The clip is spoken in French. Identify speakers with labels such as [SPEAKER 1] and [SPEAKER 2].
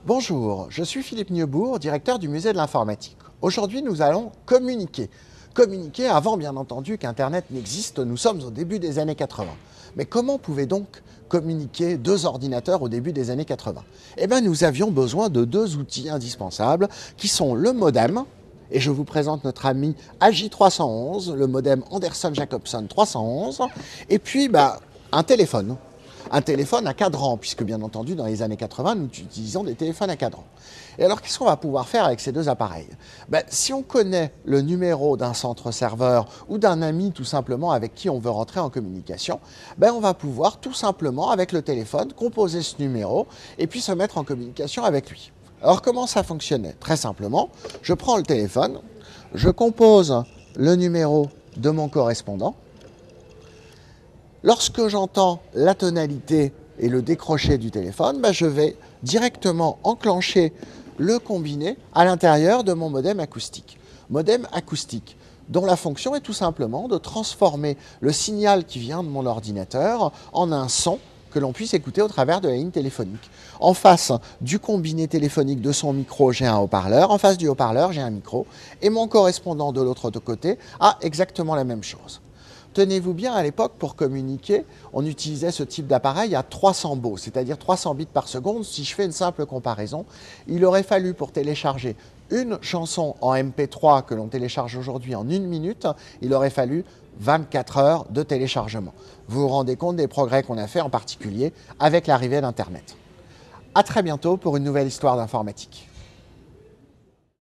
[SPEAKER 1] Bonjour, je suis Philippe Neubourg, directeur du musée de l'informatique. Aujourd'hui, nous allons communiquer. Communiquer avant, bien entendu, qu'Internet n'existe, nous sommes au début des années 80. Mais comment pouvaient donc communiquer deux ordinateurs au début des années 80? Eh bien, nous avions besoin de deux outils indispensables qui sont le modem, et je vous présente notre ami AJ311, le modem Anderson Jacobson 311, et puis un téléphone. Un téléphone à cadran, puisque bien entendu, dans les années 80, nous utilisons des téléphones à cadran. Et alors, qu'est-ce qu'on va pouvoir faire avec ces deux appareils? Si on connaît le numéro d'un centre-serveur ou d'un ami tout simplement avec qui on veut rentrer en communication, on va pouvoir tout simplement, avec le téléphone, composer ce numéro et puis se mettre en communication avec lui. Alors, comment ça fonctionnait? Très simplement, je prends le téléphone, je compose le numéro de mon correspondant. Lorsque j'entends la tonalité et le décrocher du téléphone, je vais directement enclencher le combiné à l'intérieur de mon modem acoustique. Modem acoustique dont la fonction est tout simplement de transformer le signal qui vient de mon ordinateur en un son que l'on puisse écouter au travers de la ligne téléphonique. En face du combiné téléphonique de son micro, j'ai un haut-parleur. En face du haut-parleur, j'ai un micro. Et mon correspondant de l'autre côté a exactement la même chose. Tenez-vous bien, à l'époque, pour communiquer, on utilisait ce type d'appareil à 300 baux, c'est-à-dire 300 bits par seconde. Si je fais une simple comparaison, il aurait fallu, pour télécharger une chanson en MP3 que l'on télécharge aujourd'hui en 1 minute, il aurait fallu 24 heures de téléchargement. Vous vous rendez compte des progrès qu'on a fait, en particulier avec l'arrivée d'Internet. À très bientôt pour une nouvelle histoire d'informatique.